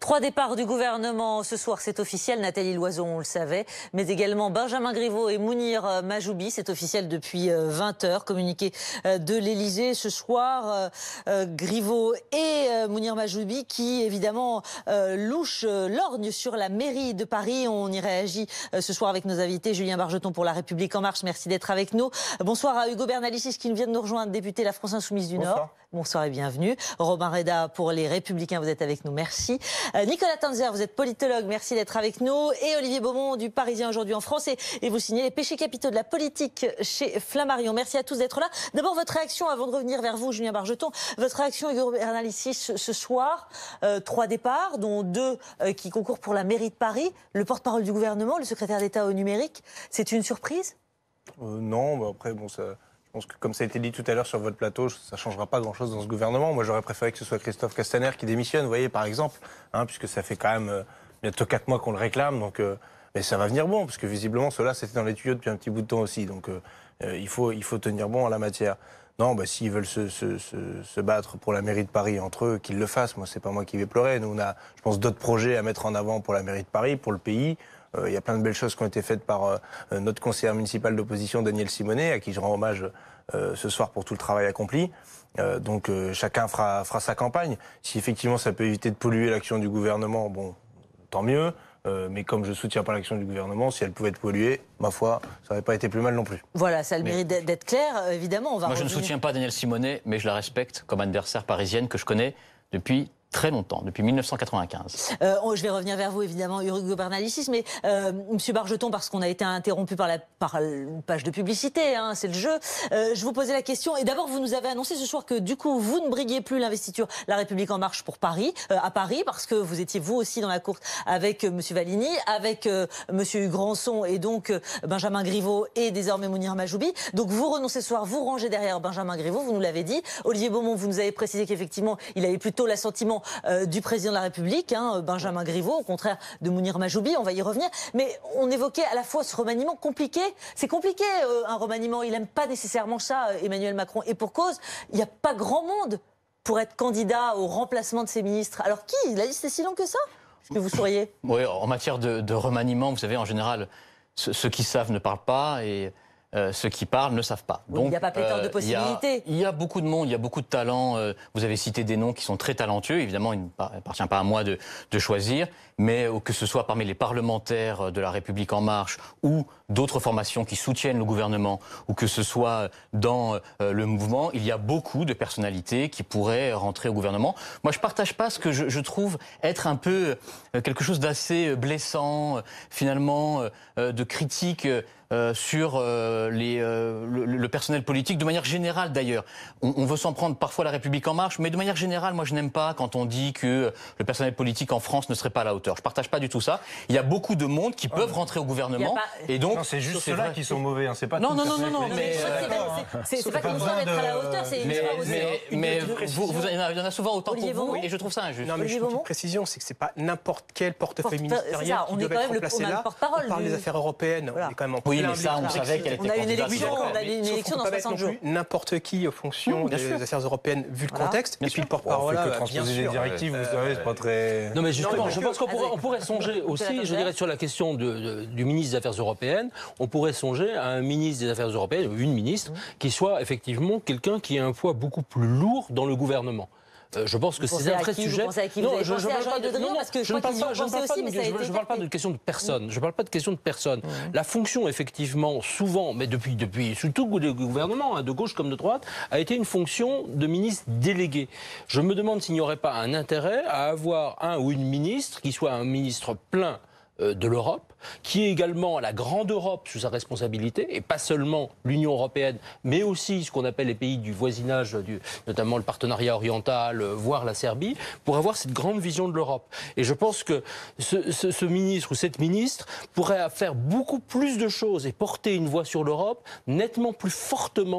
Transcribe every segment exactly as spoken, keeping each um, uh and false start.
Trois départs du gouvernement ce soir, c'est officiel. Nathalie Loiseau, on le savait, mais également Benjamin Griveaux et Mounir Majoubi, c'est officiel depuis vingt heures. Communiqué de l'Élysée ce soir, Griveaux et Mounir Majoubi qui évidemment louchent, lorgnent sur la mairie de Paris. On y réagit ce soir avec nos invités. Julien Bargeton pour La République En Marche, merci d'être avec nous. Bonsoir à Hugo Bernalicis qui vient de nous rejoindre, député La France Insoumise du Bonsoir. Nord. Bonsoir et bienvenue. Robin Reda pour Les Républicains, vous êtes avec nous, merci. Euh, Nicolas Tanzer, vous êtes politologue, merci d'être avec nous. Et Olivier Beaumont du Parisien aujourd'hui en France. Et, et vous signez les péchés capitaux de la politique chez Flammarion. Merci à tous d'être là. D'abord, votre réaction, avant de revenir vers vous, Julien Bargeton, votre réaction, Hugo Bernalicis, ce soir, euh, trois départs, dont deux euh, qui concourent pour la mairie de Paris. Le porte-parole du gouvernement, le secrétaire d'État au numérique, c'est une surprise ? euh, Non, bah après, bon, ça... Je pense que, comme ça a été dit tout à l'heure sur votre plateau, ça ne changera pas grand-chose dans ce gouvernement. Moi, j'aurais préféré que ce soit Christophe Castaner qui démissionne, vous voyez, par exemple, hein, puisque ça fait quand même euh, bientôt quatre mois qu'on le réclame. Donc, euh, mais ça va venir bon, parce que visiblement, cela, c'était dans les tuyaux depuis un petit bout de temps aussi. Donc, euh, euh, il, faut, il faut tenir bon en la matière. Non, bah, s'ils veulent se, se, se, se battre pour la mairie de Paris entre eux, qu'ils le fassent. Moi, c'est pas moi qui vais pleurer. Nous, on a, je pense, d'autres projets à mettre en avant pour la mairie de Paris, pour le pays. Il euh, y a plein de belles choses qui ont été faites par euh, notre conseillère municipale d'opposition, Daniel Simonet, à qui je rends hommage euh, ce soir pour tout le travail accompli. Euh, donc euh, chacun fera, fera sa campagne. Si effectivement ça peut éviter de polluer l'action du gouvernement, bon, tant mieux. Euh, mais comme je ne soutiens pas l'action du gouvernement, si elle pouvait être polluée, ma foi, ça n'aurait pas été plus mal non plus. Voilà, ça a le mais... mérite d'être clair, évidemment. On va Moi, revenir. Je ne soutiens pas Daniel Simonet, mais je la respecte comme adversaire parisienne que je connais depuis très longtemps, depuis mille neuf cent quatre-vingt-quinze. Euh, je vais revenir vers vous, évidemment, Hugo Bernalicis, mais euh, Monsieur Bargeton, parce qu'on a été interrompu par, la, par une page de publicité, hein, c'est le jeu, euh, je vous posais la question, et d'abord, vous nous avez annoncé ce soir que, du coup, vous ne briguiez plus l'investiture La République En Marche pour Paris, euh, à Paris, parce que vous étiez, vous aussi, dans la course avec euh, Monsieur Valigny, avec euh, Monsieur Hugranson, et donc euh, Benjamin Griveaux, et désormais Mounir Majoubi. Donc, vous renoncez ce soir, vous rangez derrière Benjamin Griveaux, vous nous l'avez dit. Olivier Beaumont, vous nous avez précisé qu'effectivement, il avait plutôt l'assentiment Euh, du président de la République, hein, Benjamin Griveaux, au contraire de Mounir Majoubi, on va y revenir. Mais on évoquait à la fois ce remaniement compliqué. C'est compliqué, euh, un remaniement. Il n'aime pas nécessairement ça, Emmanuel Macron. Et pour cause, il n'y a pas grand monde pour être candidat au remplacement de ses ministres. Alors qui ? La liste est si longue que ça ? Est-ce que vous souriez ? Oui, en matière de, de remaniement, vous savez, en général, ceux, ceux qui savent ne parlent pas et Euh, ceux qui parlent ne savent pas. Donc, il n'y a pas pléthore euh, de possibilités. Il y, y a beaucoup de monde, il y a beaucoup de talents. Euh, vous avez cité des noms qui sont très talentueux. Évidemment, il n'appartient pas à moi de, de choisir. Mais euh, que ce soit parmi les parlementaires de La République En Marche ou d'autres formations qui soutiennent le gouvernement, ou que ce soit dans euh, le mouvement, il y a beaucoup de personnalités qui pourraient rentrer au gouvernement. Moi, je ne partage pas ce que je, je trouve être un peu euh, quelque chose d'assez blessant, euh, finalement, euh, de critique Euh, sur euh, les, euh, le, le personnel politique, de manière générale d'ailleurs. On, on veut s'en prendre parfois à La République En Marche, mais de manière générale, moi je n'aime pas quand on dit que le personnel politique en France ne serait pas à la hauteur. Je ne partage pas du tout ça. Il y a beaucoup de monde qui peuvent rentrer au gouvernement. Pas... Et donc, c'est juste ceux-là qui sont mauvais, hein. C'est pas non, tout non, le non, non, non, mais c'est pas une histoire d'être à la hauteur, c'est une mais, histoire aussi. Mais, mais vous, vous, il y en a souvent autant Olivier pour vous, Beaumont. et je trouve ça injuste. Non, mais juste une petite précision, c'est que c'est pas n'importe quel portefeuille ministériel qui devait être remplacé là. On parle des affaires européennes, on est quand même en Oui, mais ça, on savait qu'elle était on a une candidate. élection, on a une élection dans soixante jours. N'importe qui, en fonction mmh, des sûr. affaires européennes, vu le voilà. contexte. Bien et puis sûr. le porte-parole, bon, bien transposer sûr. des directives, euh, vous savez, c'est pas très. Non, mais justement, non, je pense qu'on pourrait, on pourrait songer aussi, je dirais, sur la question de, de, du ministre des Affaires européennes, on pourrait songer à un ministre des Affaires européennes, ou une ministre, mmh. qui soit effectivement quelqu'un qui a un poids beaucoup plus lourd dans le gouvernement. Euh, je pense que c'est un vrai sujet. Vous pensez à qui vous non, avez je ne parle pas de, non, parce que je, je ne parle pas, je ne parle pas, aussi, de, je, je parle pas de question de personne. Je parle pas de question de personne. Mmh. La fonction, effectivement, souvent, mais depuis, depuis surtout le gouvernement, hein, de gauche comme de droite, a été une fonction de ministre délégué. Je me demande s'il n'y aurait pas un intérêt à avoir un ou une ministre qui soit un ministre plein de l'Europe, qui est également la grande Europe sous sa responsabilité, et pas seulement l'Union européenne, mais aussi ce qu'on appelle les pays du voisinage, du, notamment le partenariat oriental, voire la Serbie, pour avoir cette grande vision de l'Europe. Et je pense que ce, ce, ce ministre ou cette ministre pourrait faire beaucoup plus de choses et porter une voix sur l'Europe nettement plus fortement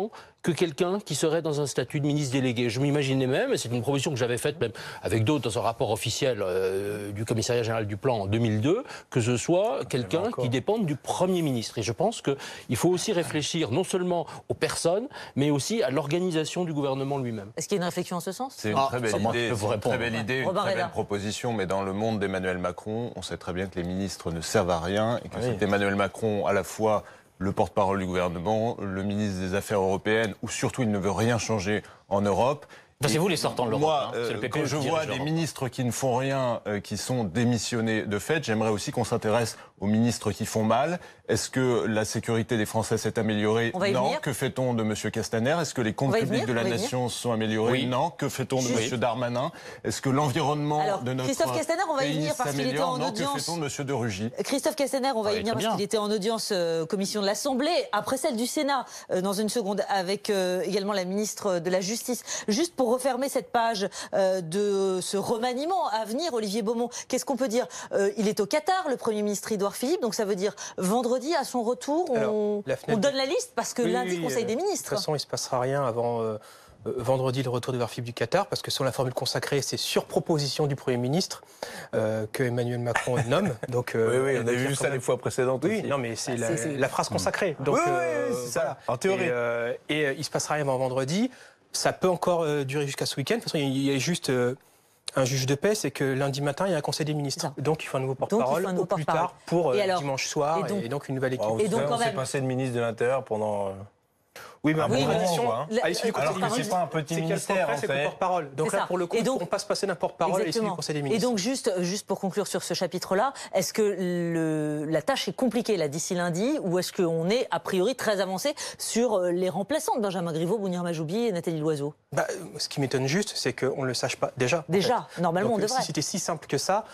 que quelqu'un qui serait dans un statut de ministre délégué. Je m'imaginais même, et c'est une proposition que j'avais faite même avec d'autres dans un rapport officiel euh, du commissariat général du plan en deux mille deux, que ce soit quelqu'un qui dépende du Premier ministre. Et je pense qu'il faut aussi réfléchir non seulement aux personnes, mais aussi à l'organisation du gouvernement lui-même. Est-ce qu'il y a une réflexion en ce sens? C'est une ah, très belle idée, vous une très belle, idée une très belle proposition, mais dans le monde d'Emmanuel Macron, on sait très bien que les ministres ne servent à rien et que oui. c'est Emmanuel Macron à la fois le porte-parole du gouvernement, le ministre des Affaires européennes, où surtout il ne veut rien changer en Europe. Enfin, c'est vous les sortants de l'Europe. Moi, hein. C'est le P P E quand je vois des ministres qui ne font rien, euh, qui sont démissionnés de fait, j'aimerais aussi qu'on s'intéresse aux ministres qui font mal. Est-ce que la sécurité des Français s'est améliorée? Non. Que fait-on de M. Castaner? Est-ce que les comptes publics venir, de la nation sont améliorés? Oui. Non. Que fait-on de M. Darmanin? Est-ce que l'environnement Alors, de notre Christophe Castaner, on va y venir parce qu'il était en non, audience. Que fait-on de M. de Rugy? Christophe Castaner, on va y venir parce qu'il était en audience euh, commission de l'Assemblée, après celle du Sénat, euh, dans une seconde, avec euh, également la ministre de la Justice. Juste pour refermer cette page euh, de ce remaniement à venir, Olivier Beaumont, qu'est-ce qu'on peut dire? euh, Il est au Qatar, le Premier ministre Édouard Philippe, donc ça veut dire vendredi à son retour, on, Alors, on donne la liste parce que oui, lundi, oui, Conseil euh, des ministres. De toute façon, il ne se passera rien avant euh, euh, vendredi, le retour d'Édouard Philippe du Qatar, parce que selon la formule consacrée, c'est sur proposition du Premier ministre euh, que Emmanuel Macron nomme. Donc, euh, oui, oui, on a vu ça même... les fois précédentes. Oui, aussi. non, mais c'est la, la phrase consacrée. Donc, oui, oui, euh, oui c'est ça, voilà. En théorie. Et, euh, et euh, il ne se passera rien avant vendredi. Ça peut encore euh, durer jusqu'à ce week-end. De toute façon, il y a juste euh, un juge de paix, c'est que lundi matin, il y a un Conseil des ministres. Donc, il faut un nouveau porte-parole au plus tard pour euh, alors, dimanche soir, et donc, et donc une nouvelle équipe. Alors, et donc, on s'est passé de ministre de l'Intérieur pendant... Euh... Oui, mais un oui, bon moment, hein. à l'issue du Conseil des ministres, c'est pas un petit ministère, c'est le porte-parole. Donc là, pour le coup, on ne peut pas se passer d'un porte-parole à l'issue du Conseil des ministres. Et donc, juste, juste pour conclure sur ce chapitre-là, est-ce que le, la tâche est compliquée là d'ici lundi, ou est-ce qu'on est a priori très avancé sur les remplaçants de Benjamin Griveaux, Mounir Majoubi et Nathalie Loiseau? Bah, ce qui m'étonne juste, c'est qu'on ne le sache pas déjà. Déjà, en fait. Normalement, donc, on devrait. Si c'était si simple que ça,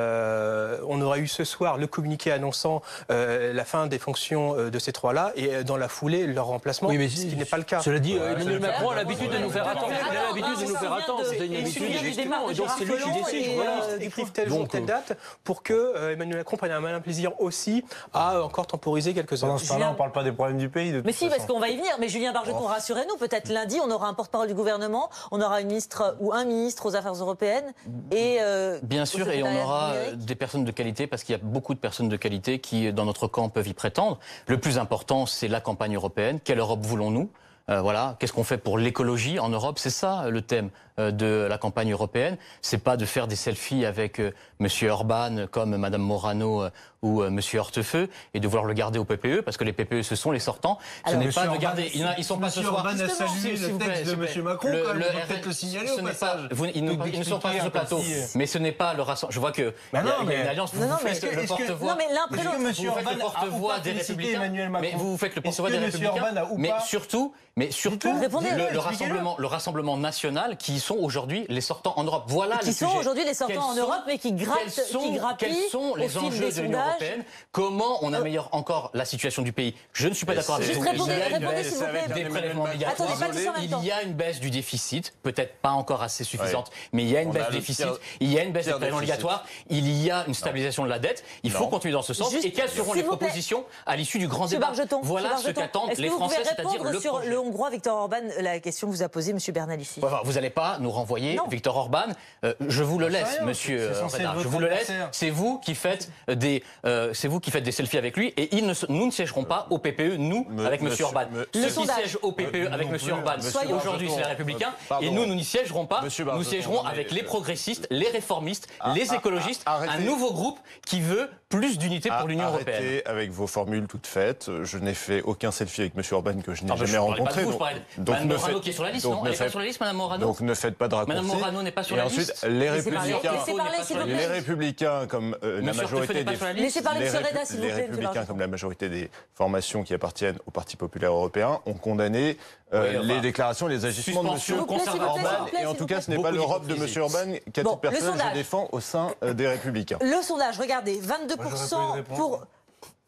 euh, on aurait eu ce soir le communiqué annonçant euh, la fin des fonctions euh, de ces trois-là et dans la foulée leur remplacement, oui, mais ce qui n'est pas le cas. Cela dit, ouais, Emmanuel Macron a l'habitude de nous faire attendre. Il a l'habitude de nous faire attendre. C'est une habitude, justement. Et donc c'est lui qui décide. Voilà, écrivent telle jour, telle date, pour que euh, Emmanuel Macron prenne un malin plaisir aussi à encore temporiser quelques heures. Pendant ce temps-là, on ne parle pas des problèmes du pays. De mais si, façon. parce qu'on va y venir. Mais Julien Bargeton, oh. rassurez-nous, peut-être lundi, on aura un porte-parole du gouvernement, on aura une ministre ou un ministre aux Affaires européennes. Et, euh, bien sûr, et on aura numérique. Des personnes de qualité, parce qu'il y a beaucoup de personnes de qualité qui, dans notre camp, peuvent y prétendre. Le plus important, c'est la campagne européenne. Quelle Europe voulons-nous ? Euh, voilà, qu'est-ce qu'on fait pour l'écologie en Europe? C'est ça le thème euh, de la campagne européenne. C'est pas de faire des selfies avec euh, Monsieur Orban comme Madame Morano euh, ou euh, Monsieur Hortefeux et de vouloir le garder au P P E parce que les P P E ce sont les sortants. Alors, ce n'est pas Orban, de garder. Ils, ils sont pas ce soir. Orban a salué le texte de Monsieur Macron. Le, quand même, le, on peut peut-être le signaler au passage. Pas, vous, ils, Donc, ils ne sont pas sur ce plateau. Si... Mais ce n'est pas le rassemblement. Je vois que bah non, il y a, mais... y a une alliance. Vous, non, vous mais faites le porte-voix. Non, mais l'un après l'autre. Vous faites le porte-voix des Républicains. Mais vous vous faites le porte-voix des Républicains. Mais surtout, mais surtout. Le, le, rassemblement, le rassemblement national qui sont aujourd'hui les sortants en Europe. Voilà qui le sont aujourd'hui les sortants en Europe, mais qui grattent, quels sont, qui grappillent quels sont les enjeux de l'Union européenne? Comment on améliore encore la situation du pays? Je ne suis pas d'accord avec vous. Répondez, répondez s'il vous plaît. Des prélèvements obligatoires. Il y a une baisse du déficit, peut-être pas encore assez suffisante, mais il y a une baisse du déficit, il y a une baisse des prélèvements obligatoires, il y a une stabilisation de la dette. Il faut continuer dans ce sens. Et quelles seront les propositions à l'issue du grand débat? Voilà ce qu'attendent les Français, c'est-à-dire le sur le Hongrois Viktor Orban, la question que vous a posée M. Bernalicis. Vous n'allez pas nous renvoyer non. Viktor Orban. Euh, je vous le laisse, rien, monsieur Renard. Je vous le laisse. C'est vous qui faites des, euh, c'est vous qui faites des selfies avec lui. Et il ne, nous ne siégerons pas au P P E, nous, me, avec monsieur, monsieur Orban. Me, Ceux qui siègent au P P E avec monsieur Orban, aujourd'hui, c'est les Républicains. Pardon. Et nous, nous n'y siégerons pas. Nous siégerons avec les progressistes, les réformistes, ah, les écologistes. Ah, un nouveau groupe qui veut plus d'unité pour l'Union européenne. Arrêtez avec vos formules toutes faites. Je n'ai fait aucun selfie avec monsieur Orban que je n'ai jamais rencontré. Madame Morano qui est sur la liste, non? Elle n'est pas sur la liste, Madame Morano? Donc ne faites pas de raccourcis. Madame Morano n'est pas sur la liste. Et ensuite, les Républicains, les Républicains comme euh, la majorité des laissez parler M. Reda, s'il vous plaît. Les Républicains comme la majorité des formations qui appartiennent au Parti populaire européen ont condamné euh, les déclarations, les agissements de M. Orban. Et en tout cas, ce n'est pas l'Europe de M. Orban qu'à titre personnel je défends au sein des Républicains. Le sondage, regardez, vingt-deux pour cent pour.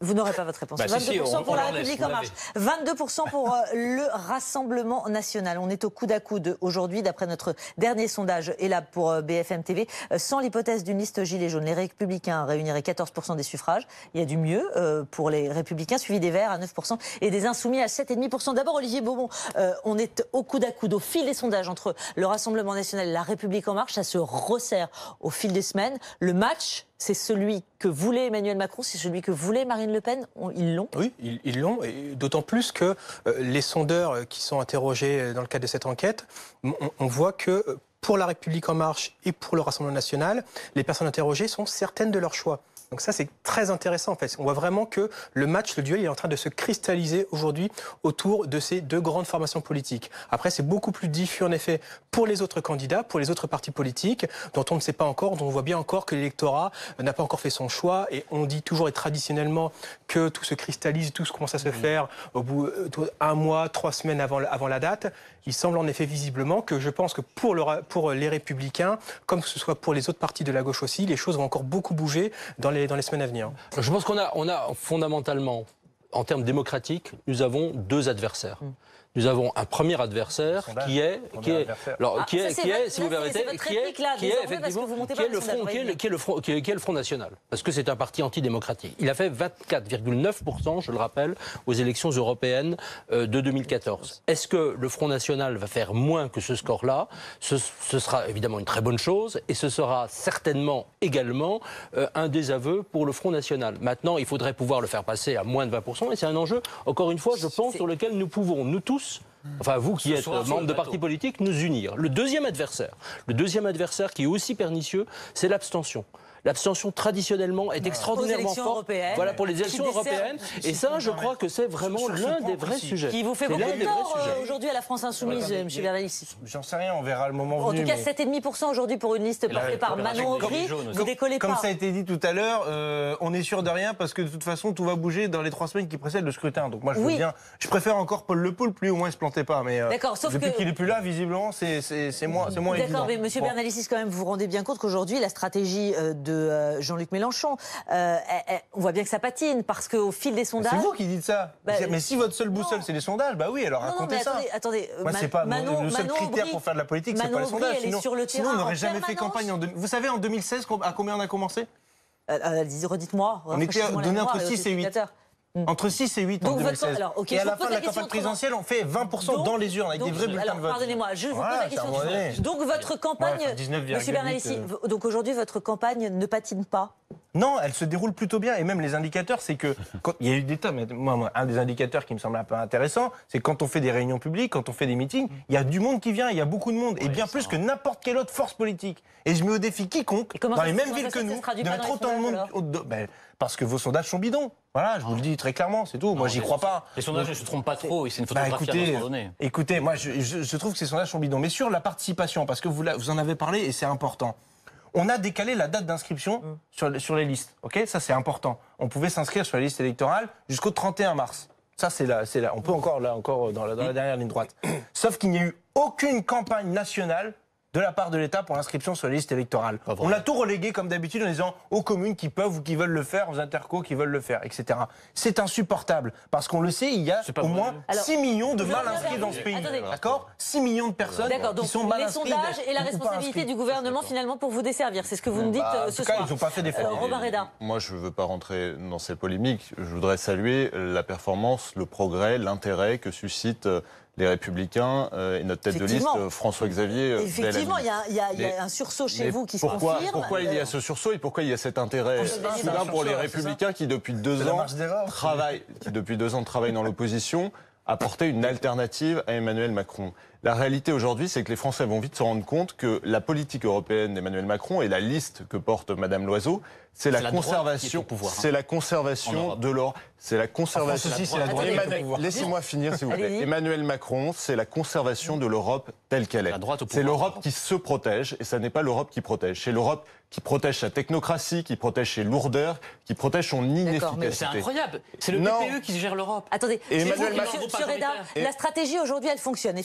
Vous n'aurez pas votre réponse. Bah, vingt-deux pour cent si, si, on, pour on La laisse, République En Marche, vingt-deux pour cent pour euh, le Rassemblement National. On est au coude à coude aujourd'hui, d'après notre dernier sondage, et là pour euh, B F M T V, euh, sans l'hypothèse d'une liste gilet jaune. Les Républicains réuniraient quatorze pour cent des suffrages. Il y a du mieux euh, pour les Républicains, suivi des Verts à neuf pour cent et des Insoumis à sept virgule cinq pour cent. D'abord, Olivier Beaumont, euh, on est au coude à coude, au fil des sondages entre le Rassemblement National et La République En Marche. Ça se resserre au fil des semaines. Le match, c'est celui que voulait Emmanuel Macron, c'est celui que voulait Marine Le Pen. Ils l'ont. Oui, ils l'ont, et d'autant plus que euh, les sondeurs qui sont interrogés dans le cadre de cette enquête, on, on voit que pour La République En Marche et pour le Rassemblement National, les personnes interrogées sont certaines de leur choix. Donc ça, c'est très intéressant en fait. On voit vraiment que le match, le duel, il est en train de se cristalliser aujourd'hui autour de ces deux grandes formations politiques. Après, c'est beaucoup plus diffus en effet pour les autres candidats, pour les autres partis politiques, dont on ne sait pas encore, dont on voit bien encore que l'électorat n'a pas encore fait son choix. Et on dit toujours et traditionnellement que tout se cristallise, tout commence à se faire au bout d'un mois, trois semaines avant, avant la date. Il semble en effet visiblement que je pense que pour, le, pour les Républicains, comme que ce soit pour les autres partis de la gauche aussi, les choses vont encore beaucoup bouger dans les dans les semaines à venir. Je pense qu'on a, on a fondamentalement, en termes démocratiques, nous avons deux adversaires. Mm. Nous avons un premier adversaire qui est, qui est, alors, ah, qui est, ça, qui est, votre, si vous permettez, qui est, là, qui est effectivement, qui est le front, qui est, qui est le front, qui est, qui est le Front National, parce que c'est un parti antidémocratique. Il a fait vingt-quatre virgule neuf pour cent, je le rappelle, aux élections européennes de deux mille quatorze. Est-ce que le Front National va faire moins que ce score-là? ce, ce sera évidemment une très bonne chose, et ce sera certainement également euh, un désaveu pour le Front National. Maintenant, il faudrait pouvoir le faire passer à moins de vingt pour cent, et c'est un enjeu, encore une fois, je pense, sur lequel nous pouvons, nous tous, enfin vous qui êtes membre de partis politiques, nous unir. Le deuxième adversaire, le deuxième adversaire qui est aussi pernicieux, c'est l'abstention. L'abstention traditionnellement est extraordinairement forte. Voilà, pour les élections européennes. Et ça, je crois que c'est vraiment l'un des vrais sujets. Qui vous fait beaucoup de tort aujourd'hui à la France Insoumise, M. Bernalicis. J'en sais rien, on verra le moment venu. En tout cas, sept virgule cinq pour cent aujourd'hui pour une liste portée par Manon Aubry. Vous décollez pas. Comme ça a été dit tout à l'heure, euh, on est sûr de rien parce que de toute façon, tout va bouger dans les trois semaines qui précèdent le scrutin. Donc moi, je veux oui. bien. Je préfère encore Paul Le Poulpe, lui au moins il se plantait pas. Mais euh, D'accord, sauf depuis que... qu'il est plus là, visiblement, c'est c'est moins c'est moins évident. D'accord, mais M. Bon. Bernalicis, quand même, vous vous rendez bien compte qu'aujourd'hui, la stratégie de Jean-Luc Mélenchon, euh, on voit bien que ça patine parce qu'au fil des sondages. C'est vous qui dites ça. Bah, mais si votre seule boussole c'est les sondages, bah oui, alors non, racontez non, mais ça. Attendez, attendez. Moi, c'est pas Manon, le seul Manon critère Aubry, pour faire de la politique, c'est pas les sondages. Sinon, sur le sinon on n'aurait jamais fait campagne. En deux... Vous savez, en deux mille seize, à combien on a commencé? euh, euh, Redites-moi. On était donné entre six et huit. Entre six et huit en deux mille seize. Alors, okay, et à la fin de la campagne présidentielle, on fait vingt pour cent donc, dans les urnes avec donc, des vrais bulletins alors, de vote. Pardonnez-moi, je vous voilà, pose la question suivante. Donc votre campagne, ouais, M. Bernalicis, euh... donc aujourd'hui votre campagne ne patine pas? Non, elle se déroule plutôt bien. Et même les indicateurs, c'est que quand il y a eu des tas, mais moi, moi, un des indicateurs qui me semble un peu intéressant, c'est quand on fait des réunions publiques, quand on fait des meetings, il y a du monde qui vient, il y a beaucoup de monde, ouais, et bien plus que n'importe quelle autre force politique. Et je mets au défi quiconque, dans les mêmes villes que nous, de mettre autant de monde. Ben, parce que vos sondages sont bidons. Voilà, je vous le dis très clairement, c'est tout. Non, moi, j'y crois pas. Les sondages ne se trompent pas trop, c'est une photographie bah, écoutez, à un moment donné. Écoutez, moi, je, je, je trouve que ces sondages sont bidons. Mais sur la participation, parce que vous, vous en avez parlé et c'est important. On a décalé la date d'inscription mmh. sur, sur les listes. Ok, ça c'est important. On pouvait s'inscrire sur la liste électorale jusqu'au trente et un mars. Ça c'est là, c'est là. On peut encore là, encore dans la, dans la dernière ligne droite. Sauf qu'il n'y a eu aucune campagne nationale de la part de l'État pour l'inscription sur la liste électorale. On a tout relégué comme d'habitude en disant aux communes qui peuvent ou qui veulent le faire, aux intercos qui veulent le faire, et cetera. C'est insupportable parce qu'on le sait, il y a au moins Alors, six millions de mal inscrits dans ce pays. D'accord ? six millions de personnes qui sont mal inscrites. Les sondages et la responsabilité du gouvernement finalement pour vous desservir, c'est ce que vous me dites bah, ce soir. soir. Ils n'ont pas fait d'efforts. Robin Reda. Moi, je ne veux pas rentrer dans ces polémiques. Je voudrais saluer la performance, le progrès, l'intérêt que suscite les Républicains euh, et notre tête de liste, euh, François-Xavier euh, Effectivement, il y, y, y a un sursaut chez vous qui pourquoi, se confirme. Pourquoi il y a ce sursaut et pourquoi il y a cet intérêt soudain pour les Républicains qui, depuis deux ans, travaillent, qui, depuis deux ans, travaillent dans l'opposition, apporter une alternative à Emmanuel Macron. La réalité aujourd'hui, c'est que les Français vont vite se rendre compte que la politique européenne d'Emmanuel Macron et la liste que porte Madame Loiseau, c'est la, la conservation, c'est hein. la conservation de l'Europe. C'est la conservation. En France aussi, c'est la droite. Laissez-moi finir, s'il vous plaît. Emmanuel Macron, c'est la conservation de l'Europe telle qu'elle est. C'est l'Europe qui se protège, et ça n'est pas l'Europe qui protège. C'est l'Europe qui protège sa technocratie, qui protège ses lourdeurs, qui protège son inefficacité. C'est incroyable. C'est le P P E qui gère l'Europe. Attendez, et Emmanuel Macron, sur Reda, la stratégie aujourd'hui, elle fonctionne. Effectivement,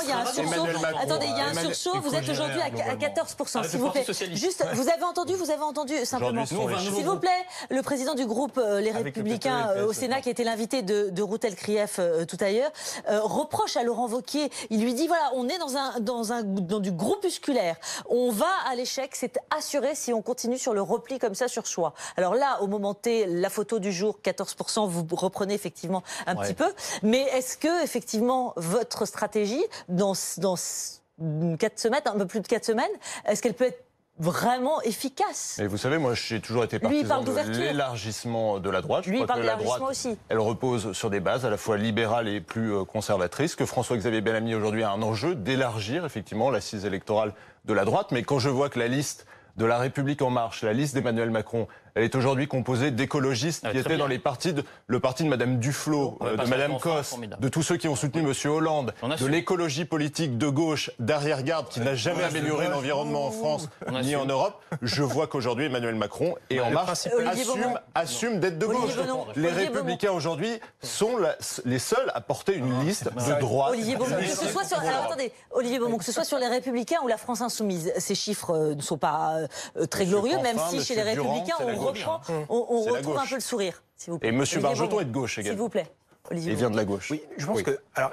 il y a un sursaut. Attendez, il y a un sursaut. Vous êtes aujourd'hui à quatorze pour cent, s'il vous plaît. Juste, vous avez entendu, vous avez entendu simplement. S'il vous plaît, le président du groupe Les Républicains au Sénat, qui était l'invité de, de Routel Krief euh, tout à l'heure, euh, reproche à Laurent Wauquiez. Il lui dit voilà, on est dans un dans un dans du groupusculaire. On va à l'échec, c'est assuré si on continue sur le repli comme ça sur choix. Alors là, au moment T, la photo du jour, quatorze pour cent, vous reprenez effectivement un ouais. petit peu. Mais est-ce que effectivement votre stratégie dans dans quatre semaines, un peu plus de quatre semaines, est-ce qu'elle peut être vraiment efficace? Et vous savez, moi, j'ai toujours été partisan de l'élargissement de la droite. Je Lui, crois il que la droite, aussi. elle repose sur des bases à la fois libérales et plus conservatrices. Que François-Xavier Bellamy aujourd'hui a un enjeu d'élargir effectivement l'assise électorale de la droite. Mais quand je vois que la liste de La République En Marche, la liste d'Emmanuel Macron, elle est aujourd'hui composée d'écologistes ah, qui étaient bien. dans les partis de, le parti de Mme Duflot, euh, de Mme Cos, de tous ceux qui ont soutenu M. Hollande, de l'écologie politique de gauche, d'arrière-garde, qui n'a jamais amélioré l'environnement en France ni en Europe. Je vois qu'aujourd'hui, Emmanuel Macron et En Marche assume, assume d'être de gauche. Les Républicains aujourd'hui sont la, les seuls à porter une liste de droite. Olivier Beaumont, que ce soit sur, alors, attendez, Olivier Beaumont, que ce soit sur les Républicains ou la France Insoumise, ces chiffres ne sont pas euh, très glorieux, même si chez les Républicains, on reprend, on, on retrouve un peu le sourire, s'il vous plaît. Et M. Bargeton est de gauche également. S'il vous plaît, Olivier. Il vient de la gauche. Oui, je pense oui. que... Alors,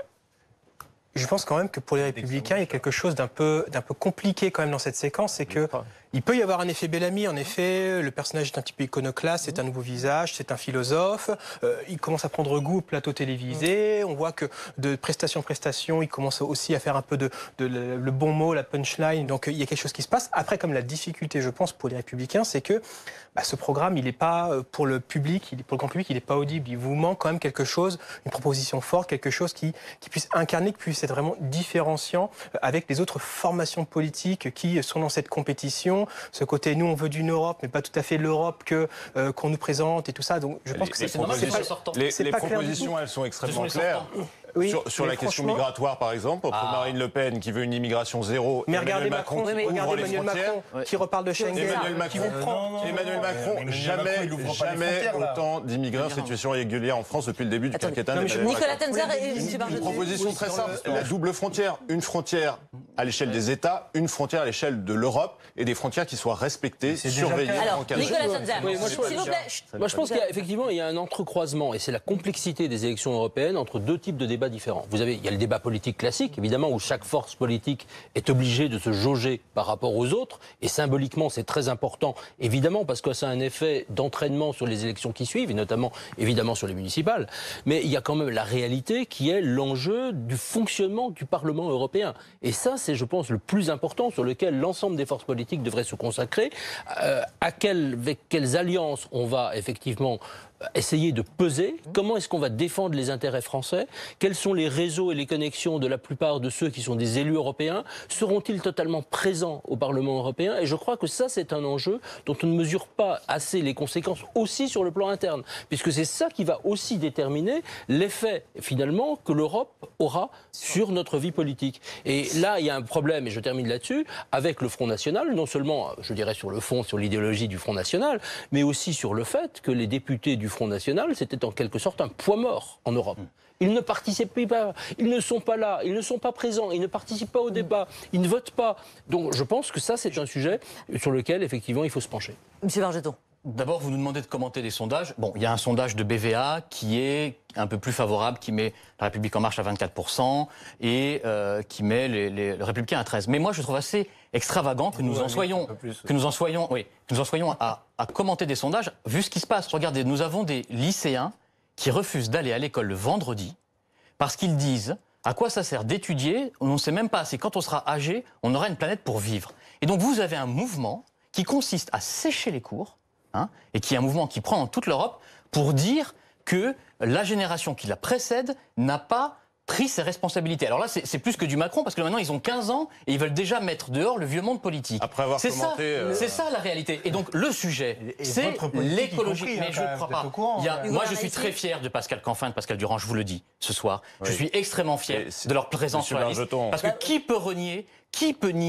je pense quand même que pour les Républicains, il y a quelque chose d'un peu, d'un peu compliqué quand même dans cette séquence, c'est que il peut y avoir un effet Bellamy. En effet, le personnage est un petit peu iconoclaste, c'est un nouveau visage, c'est un philosophe. Euh, il commence à prendre goût au plateau télévisé. On voit que de prestation en prestation, il commence aussi à faire un peu de, de, de le bon mot, la punchline. Donc il y a quelque chose qui se passe. Après, comme la difficulté, je pense, pour les Républicains, c'est que bah, ce programme, il n'est pas pour le public, il est, pour le grand public, il n'est pas audible. Il vous manque quand même quelque chose, une proposition forte, quelque chose qui, qui puisse incarner, qui puisse être vraiment différenciant avec les autres formations politiques qui sont dans cette compétition. Ce côté, nous, on veut d'une Europe, mais pas tout à fait l'Europe que euh, qu'on nous présente et tout ça. Donc, je pense les, que c'est normal. Pas, les, les propositions, elles sont extrêmement claires. Oui, sur sur la question migratoire, par exemple, entre ah. Marine Le Pen qui veut une immigration zéro, mais regardez Macron, Macron, qui, oui, regardez Emmanuel Macron ouais. qui reparle de Schengen, Emmanuel Macron, qui vous prend. Non, non, Emmanuel Macron, non, jamais, jamais autant d'immigrés en situation irrégulière en France depuis le début du quinquennat. Nicolas Tenzer et M. Bargeton. Une proposition très simple, la double frontière, une frontière à l'échelle des États, une frontière à l'échelle de l'Europe et des frontières qui soient respectées, surveillées, encadrées. Nicolas Tenzer, s'il vous plaît. Moi, je pense qu'effectivement, il y a un entrecroisement et c'est la complexité des élections européennes entre deux types de débats différents. Vous avez Il y a le débat politique classique, évidemment, où chaque force politique est obligée de se jauger par rapport aux autres. Et symboliquement, c'est très important, évidemment, parce que ça a un effet d'entraînement sur les élections qui suivent, et notamment, évidemment, sur les municipales. Mais il y a quand même la réalité qui est l'enjeu du fonctionnement du Parlement européen. Et ça, c'est, je pense, le plus important sur lequel l'ensemble des forces politiques devraient se consacrer. Euh, à quelle, avec quelles alliances on va, effectivement, essayer de peser, comment est-ce qu'on va défendre les intérêts français, quels sont les réseaux et les connexions de la plupart de ceux qui sont des élus européens, seront-ils totalement présents au Parlement européen? Et je crois que ça, c'est un enjeu dont on ne mesure pas assez les conséquences aussi sur le plan interne, puisque c'est ça qui va aussi déterminer l'effet, finalement, que l'Europe aura sur notre vie politique. Et là, il y a un problème, et je termine là-dessus, avec le Front National, non seulement, je dirais, sur le fond, sur l'idéologie du Front National, mais aussi sur le fait que les députés du Front National, c'était en quelque sorte un poids mort en Europe. Ils ne participent pas, ils ne sont pas là, ils ne sont pas présents, ils ne participent pas au débat, ils ne votent pas. Donc je pense que ça, c'est un sujet sur lequel, effectivement, il faut se pencher. Monsieur Bargeton. D'abord, vous nous demandez de commenter des sondages. Bon, il y a un sondage de B V A qui est un peu plus favorable, qui met La République En Marche à vingt-quatre pour cent et euh, qui met les, les, les Républicains à treize pour cent. Mais moi, je trouve assez extravagant que nous en soyons, que nous en soyons, oui, que nous en soyons à, à commenter des sondages, vu ce qui se passe. Regardez, nous avons des lycéens qui refusent d'aller à l'école le vendredi parce qu'ils disent à quoi ça sert d'étudier, on ne sait même pas, c'est quand on sera âgé, on aura une planète pour vivre. Et donc vous avez un mouvement qui consiste à sécher les cours, Hein, et qui est un mouvement qui prend dans toute l'Europe pour dire que la génération qui la précède n'a pas pris ses responsabilités. Alors là, c'est plus que du Macron, parce que maintenant, ils ont quinze ans et ils veulent déjà mettre dehors le vieux monde politique. Après avoir commenté... C'est euh... ça la réalité. Et donc, le sujet, c'est l'écologie. Mais hein, je ne crois pas. Courant, Il y a, moi, je suis très fier de Pascal Canfin, de Pascal Durand, je vous le dis, ce soir. Oui. Je suis extrêmement fier de leur présence sur la liste. Parce que qui peut renier, qui peut nier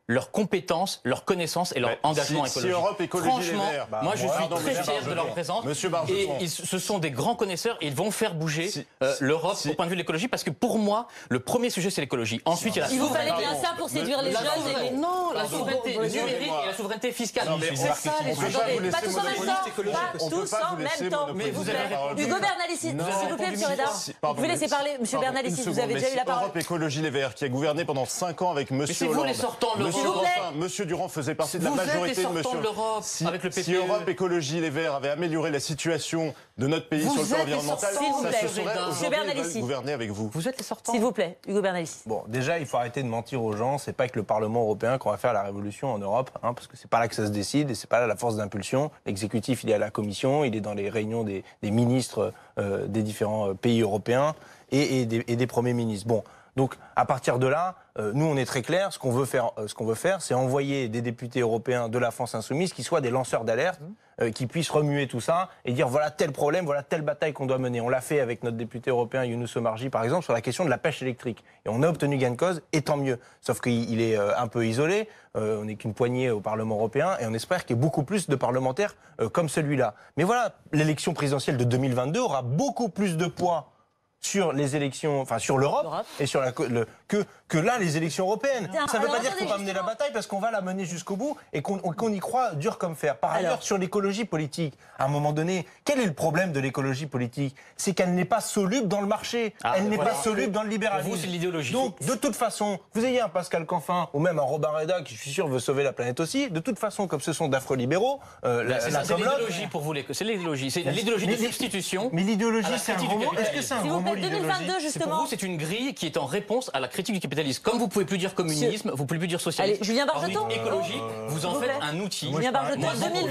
leurs compétences, leurs connaissances et leur mais engagement si, écologique. Si Europe Écologie Franchement, Les Verts, bah, moi je moi, suis pardon, très fier de leur présence. Monsieur et ils, ce sont des grands connaisseurs et ils vont faire bouger si, euh, l'Europe si. au point de vue de l'écologie parce que pour moi, le premier sujet c'est l'écologie. Ensuite, il y a la il vous fallait bien ça pour séduire les jeunes. Et les... Non, la souveraineté numérique et la souveraineté fiscale. C'est ça les sujets. Pas tous en même temps. Pas tous en même temps. Mais vous avez Hugo Bernalicis, s'il vous plaît, monsieur Reda. Vous pouvez laisser parler, monsieur Bernalicis, vous avez déjà eu la parole. Europe Écologie Les Verts, qui a gouverné pendant cinq ans avec monsieur Hollande. Monsieur Durand, monsieur Durand faisait partie de la majorité de monsieur. Si, avec le P P E. Si Europe Écologie Les Verts avait amélioré la situation de notre pays vous sur le plan environnemental, ça se serait aujourd'hui gouverné avec vous. Vous êtes les sortants. S'il vous plaît, Hugo Bernalicis. Bon, déjà, il faut arrêter de mentir aux gens. C'est pas avec le Parlement européen qu'on va faire la révolution en Europe, hein, parce que c'est pas là que ça se décide et c'est pas là la force d'impulsion. L'exécutif, il est à la Commission, il est dans les réunions des, des ministres euh, des différents pays européens et, et, des, et des premiers ministres. Bon. Donc, à partir de là, euh, nous, on est très clair. Ce qu'on veut faire, euh, ce qu'on veut faire, c'est envoyer des députés européens de la France insoumise qui soient des lanceurs d'alerte, euh, qui puissent remuer tout ça et dire voilà tel problème, voilà telle bataille qu'on doit mener. On l'a fait avec notre député européen Younous Omarjee, par exemple, sur la question de la pêche électrique. Et on a obtenu gain de cause, et tant mieux. Sauf qu'il il est euh, un peu isolé. Euh, on n'est qu'une poignée au Parlement européen, et on espère qu'il y ait beaucoup plus de parlementaires euh, comme celui-là. Mais voilà, l'élection présidentielle de deux mille vingt-deux aura beaucoup plus de poids sur les élections, enfin sur l'Europe et sur la le, que que là les élections européennes. Tiens, ça ne veut alors, pas dire qu'il faut pas mener la bataille parce qu'on va la mener jusqu'au bout et qu'on qu'on y croit dur comme fer. Par ailleurs, alors. sur l'écologie politique, à un moment donné, quel est le problème de l'écologie politique? C'est qu'elle n'est pas soluble dans le marché, ah, elle n'est voilà. pas soluble dans le libéralisme. Pour vous, c'est l'idéologie. Donc, de toute façon, vous ayez un Pascal Canfin ou même un Robin Reda qui, je suis sûr, veut sauver la planète aussi. De toute façon, comme ce sont d'affreux libéraux, euh, la, c'est, la c'est l'idéologie pour vous. C'est l'idéologie. C'est l'idéologie de substitution. Mais l'idéologie, c'est un gros mot. Est-ce que c'est un gros mot, l'idéologie? Pour vous, c'est une grille qui est en réponse à la critique du capitalisme. Comme vous pouvez plus dire communisme, vous pouvez plus dire socialisme. Allez, Julien Bargeton. Écologie, euh, vous en faites un outil. Julien Bargeton, deux mille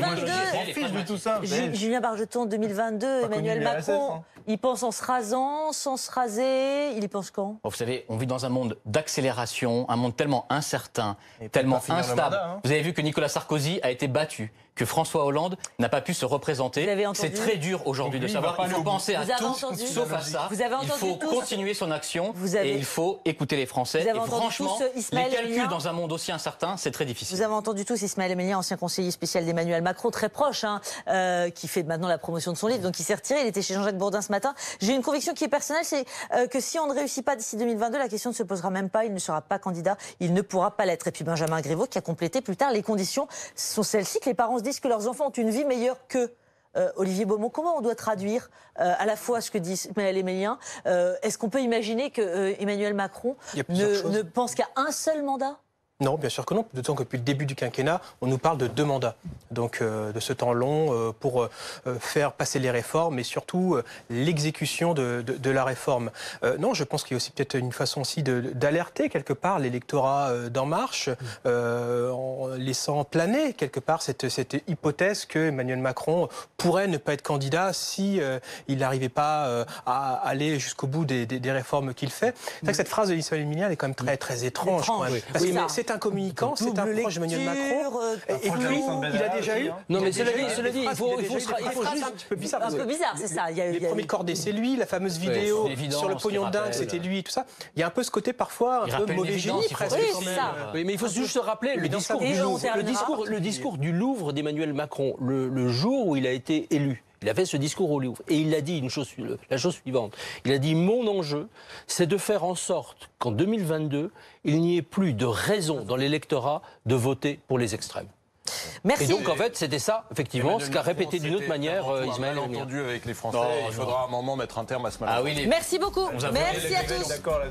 vingt-deux. Julien Bargeton, deux mille vingt-deux. Emmanuel Macron, il pense en se rasant, sans se raser. Il y pense quand? Vous savez, on vit dans un monde d'accélération, un monde tellement incertain, tellement instable. Vous avez vu que Nicolas Sarkozy a été battu, que François Hollande n'a pas pu se représenter. C'est très dur aujourd'hui de savoir. Il faut penser à tout, sauf à ça. Il faut continuer son action et il faut écouter les Français. Et franchement, les calculs dans un monde aussi incertain, c'est très difficile. Vous avez entendu tous Ismaël Emelien, ancien conseiller spécial d'Emmanuel Macron, très proche, hein, euh, qui fait maintenant la promotion de son livre, donc il s'est retiré. Il était chez Jean-Jacques Bourdin ce matin. J'ai une conviction qui est personnelle, c'est euh, que si on ne réussit pas d'ici deux mille vingt-deux, la question ne se posera même pas. Il ne sera pas candidat, il ne pourra pas l'être. Et puis Benjamin Griveaux qui a complété plus tard, les conditions sont celles-ci, que les parents se disent que leurs enfants ont une vie meilleure qu'eux. Euh, Olivier Beaumont, comment on doit traduire euh, à la fois ce que dit Ismaël Emelien? euh, Est-ce qu'on peut imaginer que euh, Emmanuel Macron ne, ne pense qu'à un seul mandat? Non, bien sûr que non. D'autant que depuis le début du quinquennat, on nous parle de deux mandats. Donc euh, de ce temps long euh, pour euh, faire passer les réformes et surtout euh, l'exécution de, de, de la réforme. Euh, non, je pense qu'il y a aussi peut-être une façon aussi de, d'alerter quelque part l'électorat euh, d'En Marche, euh, en laissant planer quelque part cette, cette hypothèse que Emmanuel Macron pourrait ne pas être candidat si euh, il n'arrivait pas euh, à aller jusqu'au bout des, des, des réformes qu'il fait. C'est vrai que cette phrase de Ismaël Emelien est quand même très très étrange. étrange quand même. Parce oui, que c'est un communicant, c'est un proche d'Emmanuel Macron. Euh, et, et puis, il a déjà eu. Non, mais cela dit, cela dit, il faut, il faut, il faut juste. Un petit peu bizarre. Un peu bizarre, c'est ça. Il y a, les il y a premiers cordés, c'est lui. La fameuse vidéo ouais, sur le pognon dingue, c'était lui et tout ça. Il y a un peu ce côté parfois un peu mauvais génie, presque. Oui, c'est ça. Oui, mais il faut juste se rappeler le discours du Louvre. Le discours, le discours du Louvre d'Emmanuel Macron, le, le jour où il a été élu. Il a fait ce discours au Louvre et il a dit une chose, la chose suivante. Il a dit « Mon enjeu, c'est de faire en sorte qu'en deux mille vingt-deux, il n'y ait plus de raison dans l'électorat de voter pour les extrêmes. » Merci. Et donc, en fait, c'était ça, effectivement, ce qu'a répété d'une autre manière euh, Ismaël Emelien. Entendu avec les Français, non, il faudra non. un moment mettre un terme à ce mal. Ah oui, les... Merci beaucoup. Merci à tous.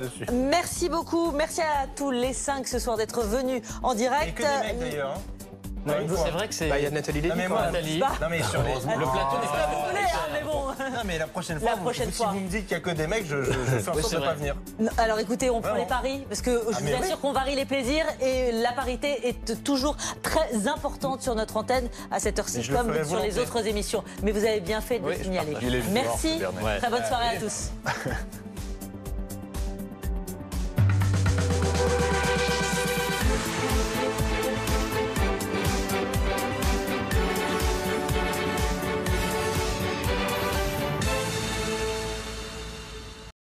Merci beaucoup. Merci à tous les cinq ce soir d'être venus en direct. Et que des mecs d'ailleurs. Hein. Non, c'est vrai que c'est. Bah, il y a Nathalie Lévy. Non, Nathalie. Non, mais sur les... le plateau n'est pas désolé, hein, mais bon. Non, mais la prochaine fois, la prochaine vous, fois. si vous me dites qu'il n'y a que des mecs, je, je, je fais en sorte de ne pas venir. Non, alors écoutez, on prend ouais, les paris, parce que je ah, vous assure oui. qu'on varie les plaisirs et la parité est toujours très importante sur notre antenne à cette heure-ci, comme sur les autres émissions. Mais vous avez bien fait de oui, le signaler. Merci. Très bonne soirée à tous.